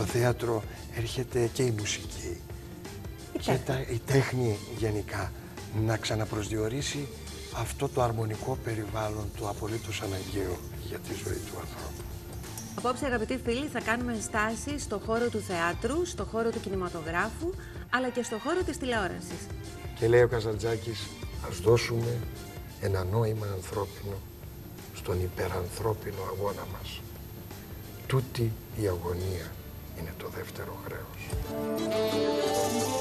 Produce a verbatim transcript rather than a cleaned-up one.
θέατρο έρχεται και η μουσική Η και τα, η τέχνη γενικά να ξαναπροσδιορίσει αυτό το αρμονικό περιβάλλον του απολύτως αναγκαίο για τη ζωή του ανθρώπου. Απόψε, αγαπητοί φίλοι, θα κάνουμε στάση στο χώρο του θεάτρου, στο χώρο του κινηματογράφου, αλλά και στο χώρο της τηλεόρασης. Και λέει ο Καζαντζάκης, ας δώσουμε ένα νόημα ανθρώπινο στον υπερανθρώπινο αγώνα μας. Τούτη η αγωνία είναι το δεύτερο χρέος.